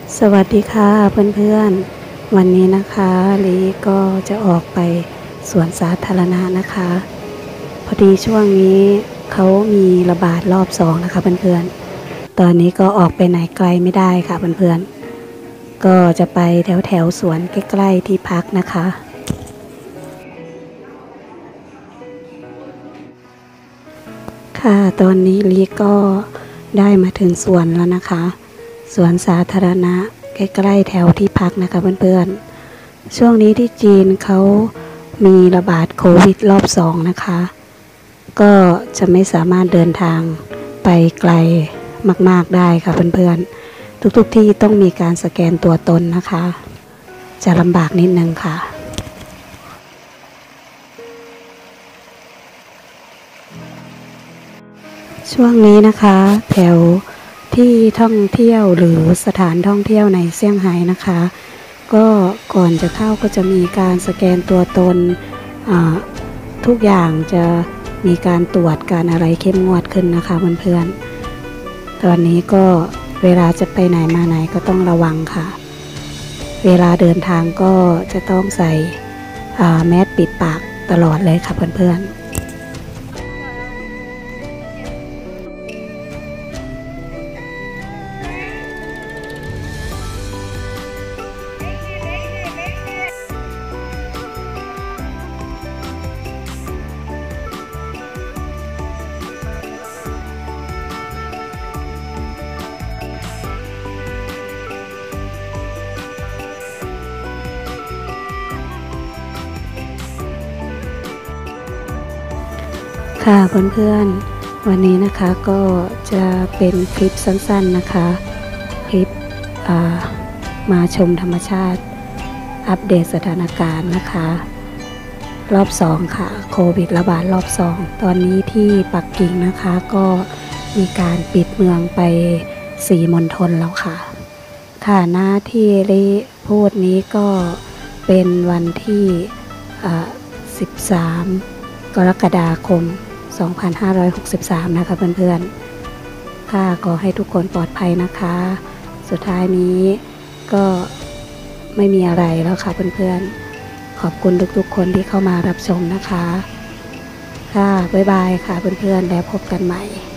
สวัสดีค่ะเพื่อนๆวันนี้นะคะลีก็จะออกไปสวนสาธารณะนะคะพอดีช่วงนี้เขามีระบาดรอบ2นะคะเพื่อนๆตอนนี้ก็ออกไปไหนไกลไม่ได้ค่ะเพื่อนๆก็จะไปแถวสวนใกล้ๆที่พักนะคะค่ะตอนนี้ลีก็ได้มาถึงสวนแล้วนะคะสวนสาธารณะใกล้ๆแถวที่พักนะคะเพื่อนๆช่วงนี้ที่จีนเขามีระบาดโควิดรอบ2นะคะก็จะไม่สามารถเดินทางไปไกลมากๆได้ค่ะเพื่อนๆทุกๆที่ต้องมีการสแกนตัวตนนะคะจะลำบากนิดนึงค่ะช่วงนี้นะคะแถวที่ท่องเที่ยวหรือสถานท่องเที่ยวในเซี่ยงไฮ้นะคะก็ก่อนจะเข้าก็จะมีการสแกนตัวตนทุกอย่างจะมีการตรวจการอะไรเข้มงวดขึ้นนะคะเพื่อนๆตอนนี้ก็เวลาจะไปไหนมาไหนก็ต้องระวังค่ะเวลาเดินทางก็จะต้องใส่แมสปิดปากตลอดเลยค่ะเพื่อนๆค่ะเพื่อนๆวันนี้นะคะก็จะเป็นคลิปสั้นๆนะคะคลิปมาชมธรรมชาติอัปเดตสถานการณ์นะคะรอบ2ค่ะโควิดระบาดรอบ2ตอนนี้ที่ปักกิ่งนะคะก็มีการปิดเมืองไป4 มณฑลแล้วค่ะค่ะหน้าที่รีพูดนี้ก็เป็นวันที่13 กรกฎาคม 2563 นะคะเพื่อนๆค่ะขอให้ทุกคนปลอดภัยนะคะสุดท้ายนี้ก็ไม่มีอะไรแล้วค่ะเพื่อนๆขอบคุณทุกๆคนที่เข้ามารับชมนะคะค่ะบ๊ายบายค่ะเพื่อนๆแล้วพบกันใหม่